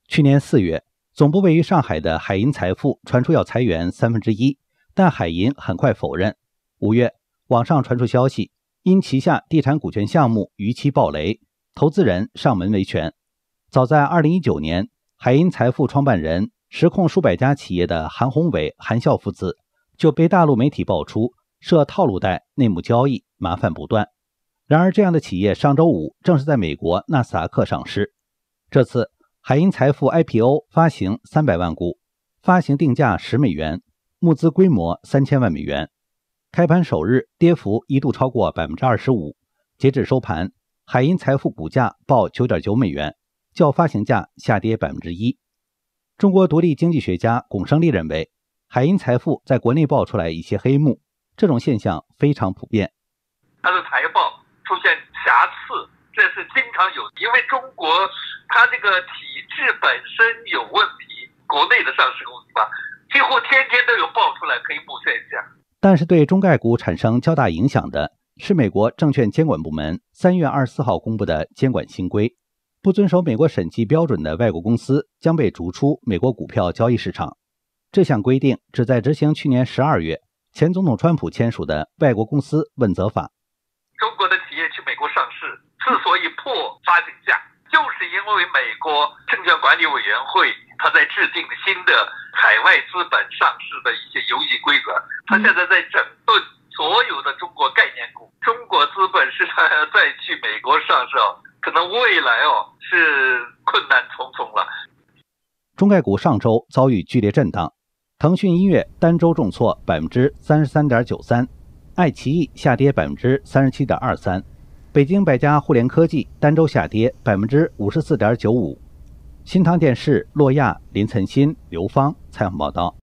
去年4月，总部位于上海的海银财富传出要裁员1/3，但海银很快否认。5月，网上传出消息，因旗下地产股权项目逾期暴雷，投资人上门维权。早在2019年，海银财富创办人、实控数百家企业的韩宏伟、韩笑父子就被大陆媒体爆出涉套路贷、内幕交易，麻烦不断。然而，这样的企业上周5正是在美国纳斯达克上市。这次海银财富 IPO 发行300万股，发行定价10美元，募资规模3000万美元。开盘首日跌幅一度超过 25%， 截至收盘，海银财富股价报 9.9 美元，较发行价下跌 1%。 中国独立经济学家龚胜利认为，海银财富在国内爆出来一些黑幕，这种现象非常普遍。 它的财报出现瑕疵，这是经常有，因为中国它这个体制本身有问题，国内的上市公司吧，几乎天天都有爆出来黑幕现象。 但是对中概股产生较大影响的是美国证券监管部门3月24号公布的监管新规，不遵守美国审计标准的外国公司将被逐出美国股票交易市场。这项规定旨在执行去年12月前总统川普签署的外国公司问责法。 中国的企业去美国上市之所以破发行价，就是因为美国证券管理委员会它在制定新的海外资本上市的一些游戏规则，它现在在整顿所有的中国概念股，中国资本市场再去美国上市可能未来是困难重重了。 中概股上周遭遇剧烈震荡，腾讯音乐单周重挫 33.93%， 爱奇艺下跌 37.23%， 北京百家互联科技单周下跌 54.95%。新唐电视、诺亚、林岑鑫、刘芳采访报道。